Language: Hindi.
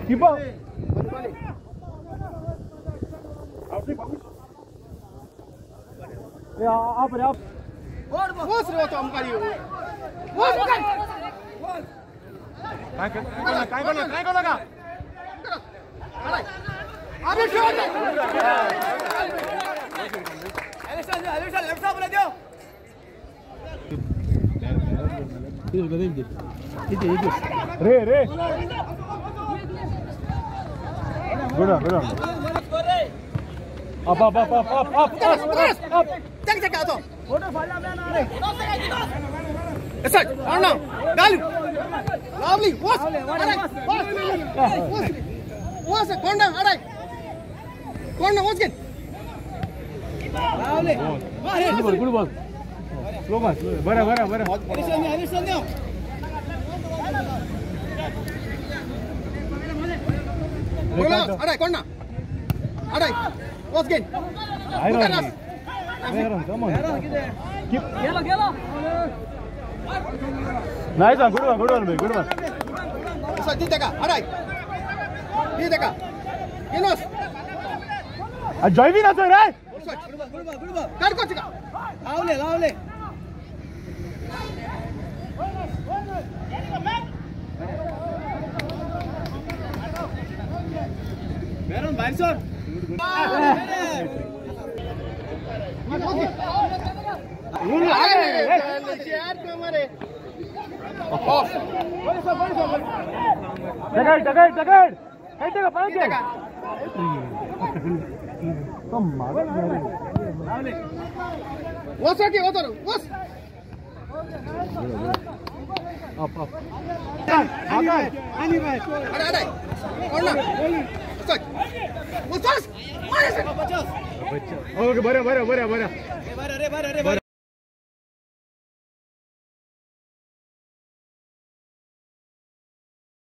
Kipa. Ya, apa ya? Bos ro tom kali. Bos bukan. Kai kona ka. अभी शॉट है Alisson left side बोला दियो रे गुड up चक आ तो ऐसा और ना डाल लवली वॉस कोंडा अरे कोंडा वॉस गेट lovely good ball slow ball बरा Alisson दियो बोला अरे कोंडा अरे वॉस गेट come on keep nice one good one ऐसा दी देखा अरे दी देखा Yunus joy भी ना तो रे कर को चिका लावले मेरन बाइसर यार हमारे टगड़ कहीं तक पहुंच गए तुम मार वो सके वो तो बस अप आनी भाई अरे और ना सच वो सच मारे से 50 ओके बरा अरे